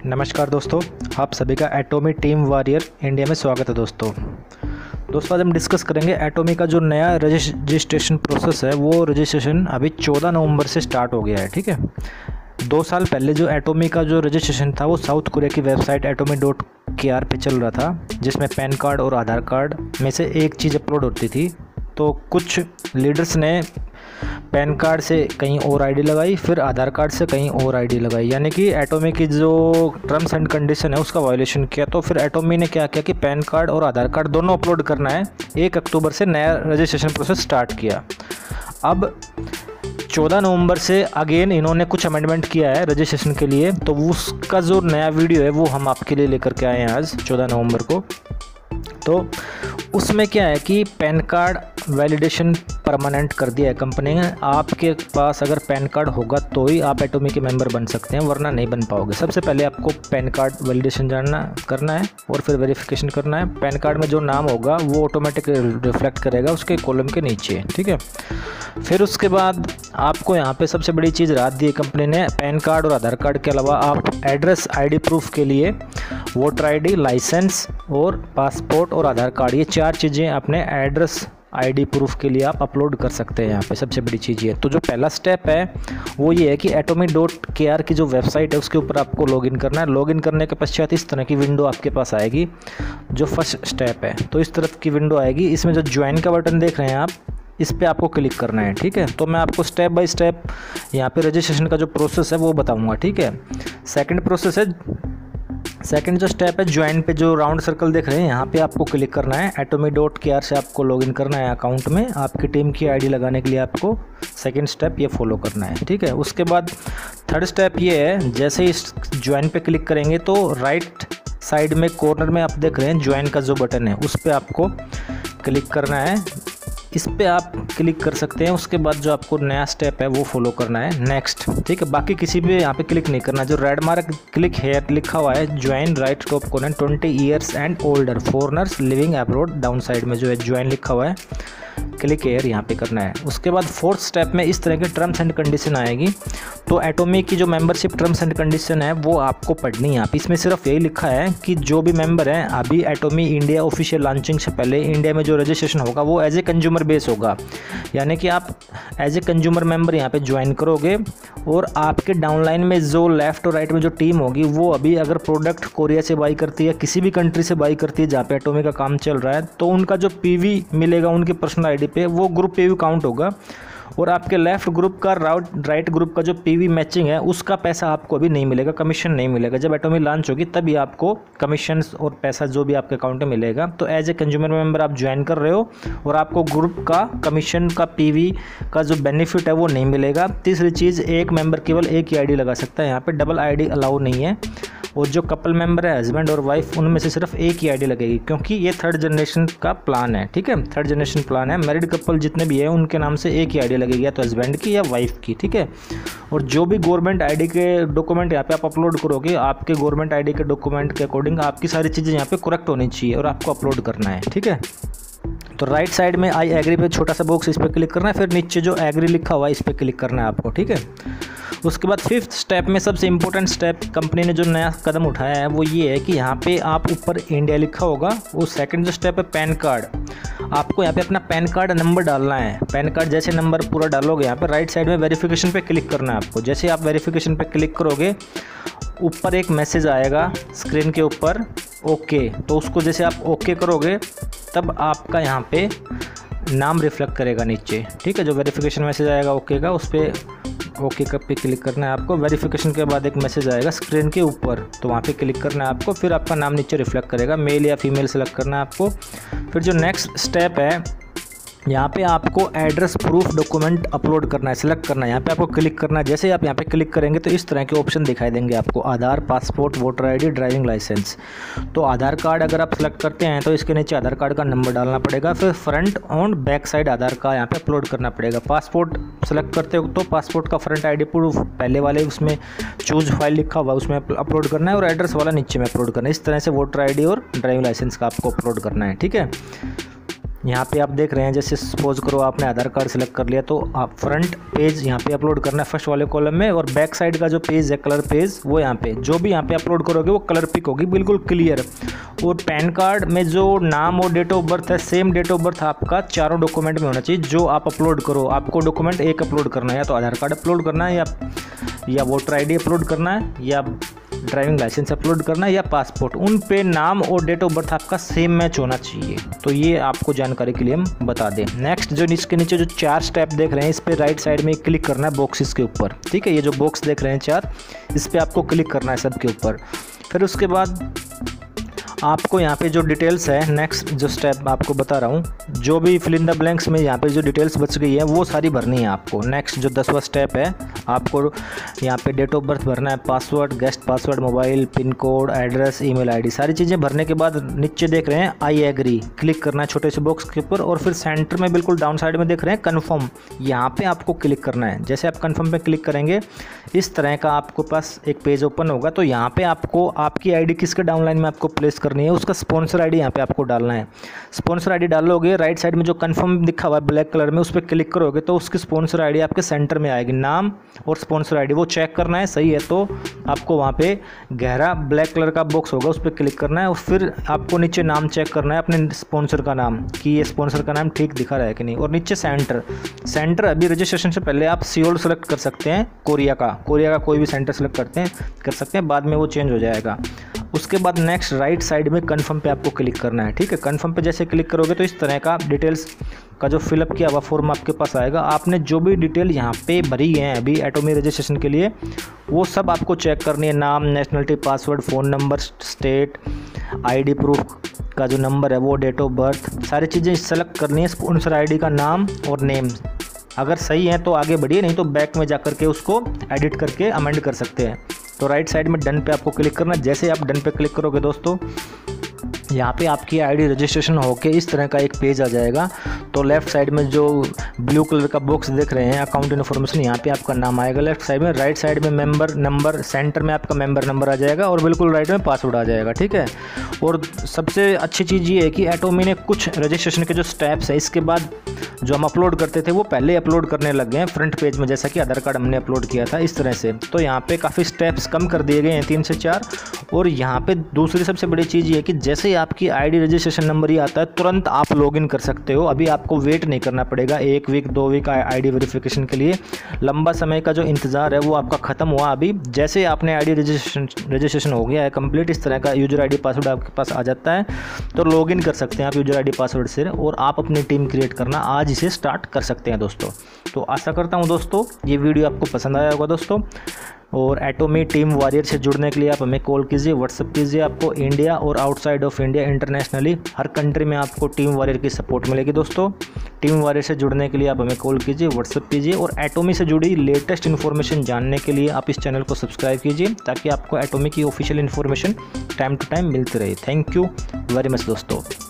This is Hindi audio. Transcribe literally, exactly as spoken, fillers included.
नमस्कार दोस्तों, आप सभी का एटोमी टीम वॉरियर इंडिया में स्वागत है। दोस्तों दोस्तों आज हम डिस्कस करेंगे एटोमी का जो नया रजिस्ट्रेशन प्रोसेस है। वो रजिस्ट्रेशन अभी चौदह नवंबर से स्टार्ट हो गया है। ठीक है, दो साल पहले जो एटोमी का जो रजिस्ट्रेशन था वो साउथ कोरिया की website Atomy dot K R पे चल रहा था, जिसमें पैन कार्ड और आधार कार्ड में से एक चीज़ अपलोड होती थी। तो कुछ लीडर्स ने पैन कार्ड से कहीं और आईडी लगाई, फिर आधार कार्ड से कहीं और आईडी लगाई, यानी कि एटोमी की जो टर्म्स एंड कंडीशन है उसका वायलेशन किया। तो फिर एटोमी ने क्या किया कि पैन कार्ड और आधार कार्ड दोनों अपलोड करना है। एक अक्टूबर से नया रजिस्ट्रेशन प्रोसेस स्टार्ट किया। अब चौदह नवंबर से अगेन इन्होंने कुछ अमेंडमेंट किया है रजिस्ट्रेशन के लिए। तो उसका जो नया वीडियो है वो हम आपके लिए लेकर के आए हैं आज चौदह नवंबर को। तो उसमें क्या है कि पैन कार्ड वैलिडेशन परमानेंट कर दिया है कंपनी ने। आपके पास अगर पैन कार्ड होगा तो ही आप एटोमी के मेंबर बन सकते हैं, वरना नहीं बन पाओगे। सबसे पहले आपको पैन कार्ड वैलिडेशन जानना करना है और फिर वेरिफिकेशन करना है। पैन कार्ड में जो नाम होगा वो ऑटोमेटिक रिफ्लेक्ट करेगा उसके कॉलम के नीचे। ठीक है, फिर उसके बाद आपको यहाँ पे सबसे बड़ी चीज़ राहत दी है कंपनी ने। पैन कार्ड और आधार कार्ड के अलावा आप एड्रेस आईडी प्रूफ के लिए वोटर आईडी, लाइसेंस और पासपोर्ट और आधार कार्ड, ये चार चीज़ें अपने एड्रेस आईडी प्रूफ के लिए आप अपलोड कर सकते हैं। यहाँ पे सबसे बड़ी चीज़ ये। तो जो पहला स्टेप है वो ये है कि एटोमी डॉट के आर की जो वेबसाइट है उसके ऊपर आपको लॉगिन करना है। लॉगिन करने के पश्चात इस तरह की विंडो आपके पास आएगी, जो फर्स्ट स्टेप है। तो इस तरह की विंडो आएगी। इसमें जो ज्वाइन का बटन देख रहे हैं आप, इस पे आपको क्लिक करना है। ठीक है, तो मैं आपको स्टेप बाय स्टेप यहाँ पे रजिस्ट्रेशन का जो प्रोसेस है वो बताऊँगा। ठीक है, सेकेंड प्रोसेस है, सेकंड जो स्टेप है ज्वाइन पे जो राउंड सर्कल देख रहे हैं यहाँ पे आपको क्लिक करना है। एटोमी डॉट के आर से आपको लॉगिन करना है अकाउंट में। आपकी टीम की आईडी लगाने के लिए आपको सेकंड स्टेप ये फॉलो करना है। ठीक है, उसके बाद थर्ड स्टेप ये है, जैसे ही इस ज्वाइन पे क्लिक करेंगे तो राइट साइड में कॉर्नर में आप देख रहे हैं ज्वाइन का जो बटन है उस पर आपको क्लिक करना है। इस पे आप क्लिक कर सकते हैं। उसके बाद जो आपको नया स्टेप है वो फॉलो करना है, नेक्स्ट। ठीक है, बाकी किसी भी यहाँ पे क्लिक नहीं करना। जो रेड मार्क क्लिक हेयर लिखा हुआ है, join right top corner twenty years and older foreigners living abroad, down side में जो है ज्वाइन लिखा हुआ है, क्लिक हेयर यहाँ पे करना है। उसके बाद फोर्थ स्टेप में इस तरह की टर्म्स एंड कंडीशन आएगी। तो एटोमी की जो मेंबरशिप टर्म्स एंड कंडीशन है वो आपको पढ़नी है यहाँ पे। इसमें सिर्फ यही लिखा है कि जो भी मेंबर हैं, अभी एटोमी इंडिया ऑफिशियल लॉन्चिंग से पहले इंडिया में जो रजिस्ट्रेशन होगा वो एज ए कंज्यूमर बेस होगा, यानी कि आप एज ए कंज्यूमर मेंबर यहाँ पे ज्वाइन करोगे। और आपके डाउनलाइन में जो लेफ्ट और राइट में जो टीम होगी वो अभी अगर प्रोडक्ट कोरिया से बाई करती है, किसी भी कंट्री से बाई करती है जहाँ पे एटोमी का काम चल रहा है, तो उनका जो पीवी मिलेगा उनके पर्सनल आईडी पे वो ग्रुप पीवी काउंट होगा। और आपके लेफ्ट ग्रुप का राइट ग्रुप का जो पीवी मैचिंग है उसका पैसा आपको अभी नहीं मिलेगा, कमीशन नहीं मिलेगा। जब एटोमी लॉन्च होगी तभी आपको कमीशन और पैसा जो भी आपके अकाउंट में मिलेगा। तो एज ए कंज्यूमर मेंबर आप ज्वाइन कर रहे हो और आपको ग्रुप का कमीशन का पीवी का जो बेनिफिट है वो नहीं मिलेगा। तीसरी चीज़, एक मेंबर केवल एक ही आईडी लगा सकता है, यहाँ पे डबल आईडी अलाउ नहीं है। और जो कपल मेंबर है, हस्बैंड और वाइफ, उनमें से सिर्फ एक ही आईडी लगेगी, क्योंकि ये थर्ड जनरेशन का प्लान है। ठीक है, थर्ड जनरेशन प्लान है। मैरिड कपल जितने भी हैं उनके नाम से एक ही आईडी लगेगी, या तो हस्बैंड की या वाइफ की। ठीक है, और जो भी गवर्नमेंट आईडी के डॉक्यूमेंट यहाँ पे आप अपलोड करोगे, आपके गवर्नमेंट आईडी के डॉक्यूमेंट के अकॉर्डिंग आपकी सारी चीज़ें यहाँ पे करेक्ट होनी चाहिए और आपको अपलोड करना है। ठीक है, तो राइट साइड में आई एग्री पे छोटा सा बॉक्स, इस पर क्लिक करना है। फिर नीचे जो एग्री लिखा हुआ है इस पर क्लिक करना है आपको। ठीक है, उसके बाद फिफ्थ स्टेप में सबसे इंपॉर्टेंट स्टेप कंपनी ने जो नया कदम उठाया है वो ये है कि यहाँ पे आप ऊपर इंडिया लिखा होगा। वो सेकंड जो स्टेप है पैन कार्ड, आपको यहाँ पे अपना पैन कार्ड नंबर डालना है। पैन कार्ड जैसे नंबर पूरा डालोगे यहाँ पे राइट साइड में वेरिफिकेशन पे क्लिक करना है आपको। जैसे आप वेरिफिकेशन पे क्लिक करोगे ऊपर एक मैसेज आएगा स्क्रीन के ऊपर, ओके। तो उसको जैसे आप ओके करोगे तब आपका यहाँ पे नाम रिफ्लेक्ट करेगा नीचे। ठीक है, जो वेरिफिकेशन मैसेज आएगा ओके का, उस पर ओके का पे क्लिक करना है आपको। वेरिफिकेशन के बाद एक मैसेज आएगा स्क्रीन के ऊपर, तो वहाँ पे क्लिक करना है आपको। फिर आपका नाम नीचे रिफ्लेक्ट करेगा, मेल या फीमेल सेलेक्ट करना है आपको। फिर जो नेक्स्ट स्टेप है, यहाँ पे आपको एड्रेस प्रूफ डॉक्यूमेंट अपलोड करना है, सिलेक्ट करना है। यहाँ पे आपको क्लिक करना है। जैसे ही आप यहाँ पे क्लिक करेंगे तो इस तरह के ऑप्शन दिखाई देंगे आपको, Aadhaar, passport, voter ID, driving licence. तो आधार कार्ड अगर आप सेलेक्ट करते हैं तो इसके नीचे आधार कार्ड का नंबर डालना पड़ेगा। फिर फ्रंट और बैक साइड आधार का यहाँ पे अपलोड करना पड़ेगा। पासपोर्ट सेलेक्ट करते हो तो पासपोर्ट का फ्रंट आईडी प्रूफ पहले वाले उसमें चूज फाइल लिखा हुआ उसमें अपलोड करना है, और एड्रेस वाला नीचे में अपलोड करना है। इस तरह से वोटर आईडी और ड्राइविंग लाइसेंस का आपको अपलोड करना है। ठीक है, यहाँ पे आप देख रहे हैं, जैसे सपोज करो आपने आधार कार्ड सेलेक्ट कर लिया तो आप फ्रंट पेज यहाँ पे अपलोड करना है फर्स्ट वाले कॉलम में, और बैक साइड का जो पेज है कलर पेज वो यहाँ पे जो भी यहाँ पे अपलोड करोगे वो कलर पिक होगी बिल्कुल क्लियर। और पैन कार्ड में जो नाम और डेट ऑफ बर्थ है, सेम डेट ऑफ बर्थ आपका चारों डॉक्यूमेंट में होना चाहिए जो आप अपलोड करो। आपको डॉक्यूमेंट एक अपलोड करना है, या तो आधार कार्ड अपलोड करना है, या या वोटर आई डी अपलोड करना है, या ड्राइविंग लाइसेंस अपलोड करना है, या पासपोर्ट। उन पे नाम और डेट ऑफ बर्थ आपका सेम मैच होना चाहिए। तो ये आपको जानकारी के लिए हम बता दें। नेक्स्ट जो इसके नीचे जो चार स्टेप देख रहे हैं, इस पे राइट साइड में क्लिक करना है बॉक्सेस के ऊपर, ठीक है। ये जो बॉक्स देख रहे हैं चार, इस पे आपको क्लिक करना है सबके ऊपर। फिर उसके बाद आपको यहाँ पे जो डिटेल्स है, नेक्स्ट जो स्टेप आपको बता रहा हूँ, जो भी फिल इन द ब्लैंक्स में यहाँ पे जो डिटेल्स बच गई है वो सारी भरनी है आपको। नेक्स्ट जो दसवां स्टेप है, आपको यहाँ पे डेट ऑफ बर्थ भरना है, password, guest password, mobile, pin code, address, email ID, सारी चीज़ें भरने के बाद नीचे देख रहे हैं आई एग्री, क्लिक करना है छोटे से बॉक्स के ऊपर, और फिर सेंटर में बिल्कुल डाउन साइड में देख रहे हैं कन्फर्म, यहाँ पर आपको क्लिक करना है। जैसे आप कन्फर्म पे क्लिक करेंगे इस तरह का आपको पास एक पेज ओपन होगा। तो यहाँ पर आपको आपकी आई डी किसके डाउनलाइन में आपको प्लेस करनी है, उसका स्पॉन्सर आईडी यहाँ पे आपको डालना है। स्पॉन्सर आईडी डालोगे, राइट साइड में जो कंफर्म दिखा हुआ है ब्लैक कलर में, उस पर क्लिक करोगे तो उसकी स्पॉन्सर आईडी आपके सेंटर में आएगी। नाम और स्पॉन्सर आईडी वो चेक करना है, सही है तो आपको वहाँ पे गहरा ब्लैक कलर का बॉक्स होगा, उस पर क्लिक करना है। और फिर आपको नीचे नाम चेक करना है अपने स्पॉन्सर का नाम, कि ये स्पॉन्सर का नाम ठीक दिखा रहा है कि नहीं। और नीचे सेंटर, सेंटर अभी रजिस्ट्रेशन से पहले आप सियोल सेलेक्ट कर सकते हैं, कोरिया का कोरिया का कोई भी सेंटर सेलेक्ट करते हैं कर सकते हैं, बाद में वो चेंज हो जाएगा। उसके बाद नेक्स्ट राइट साइड में कन्फर्म पे आपको क्लिक करना है, ठीक है। कन्फर्म पे जैसे क्लिक करोगे तो इस तरह का डिटेल्स का जो फिलअप किया हुआ फॉर्म आपके पास आएगा। आपने जो भी डिटेल यहाँ पे भरी है अभी एटोमी रजिस्ट्रेशन के लिए, वो सब आपको चेक करनी है। नाम, nationality, password, phone number, state, ID proof का जो नंबर है वो, डेट ऑफ बर्थ, सारी चीज़ें सेलेक्ट करनी है। स्पॉन्सर आईडी का नाम और नेम अगर सही है तो आगे बढ़िए, नहीं तो बैक में जा करके उसको एडिट करके अमेंड कर सकते हैं। तो राइट साइड में डन पे आपको क्लिक करना है। जैसे आप डन पे क्लिक करोगे दोस्तों, यहाँ पे आपकी आईडी रजिस्ट्रेशन होके इस तरह का एक पेज आ जाएगा। तो लेफ्ट साइड में जो ब्लू कलर का बॉक्स देख रहे हैं अकाउंट इन्फॉर्मेशन, यहाँ पे आपका नाम आएगा लेफ्ट साइड में। राइट साइड में मेंबर नंबर, सेंटर में आपका मेंबर नंबर आ जाएगा, और बिल्कुल राइट में पासवर्ड आ जाएगा, ठीक है। और सबसे अच्छी चीज़ ये है कि एटोमी ने कुछ रजिस्ट्रेशन के जो स्टेप्स है इसके बाद जो हम अपलोड करते थे वो पहले अपलोड करने लग गए हैं फ्रंट पेज में, जैसा कि आधार कार्ड हमने अपलोड किया था इस तरह से। तो यहाँ पे काफ़ी स्टेप्स कम कर दिए गए हैं, तीन से चार। और यहाँ पे दूसरी सबसे बड़ी चीज़ ये है कि जैसे ही आपकी आईडी रजिस्ट्रेशन नंबर ही आता है तुरंत आप लॉगिन कर सकते हो। अभी आपको वेट नहीं करना पड़ेगा एक वीक दो वीक आईडी वेरिफिकेशन के लिए। लंबा समय का जो इंतज़ार है वो आपका ख़त्म हुआ। अभी जैसे आपने आईडी रजिस्ट्रेशन रजिस्ट्रेशन हो गया है कंप्लीट, इस तरह का यूजर आईडी पासवर्ड आपके पास आ जाता है, तो लॉगिन कर सकते हैं आप यूजर आईडी पासवर्ड से, और आप अपनी टीम क्रिएट करना आज इसे स्टार्ट कर सकते हैं दोस्तों। तो आशा करता हूँ दोस्तों ये वीडियो आपको पसंद आया होगा दोस्तों। और एटोमी टीम वॉरियर से जुड़ने के लिए आप हमें कॉल कीजिए, व्हाट्सअप कीजिए। आपको इंडिया और आउटसाइड ऑफ इंडिया, इंटरनेशनली हर कंट्री में आपको टीम वॉरियर की सपोर्ट मिलेगी दोस्तों। टीम वॉरियर से जुड़ने के लिए आप हमें कॉल कीजिए, व्हाट्सअप कीजिए, और एटोमी से जुड़ी लेटेस्ट इन्फॉर्मेशन जानने के लिए आप इस चैनल को सब्सक्राइब कीजिए, ताकि आपको एटोमी की official information time to time मिलती रहे। थैंक यू वेरी मच दोस्तों।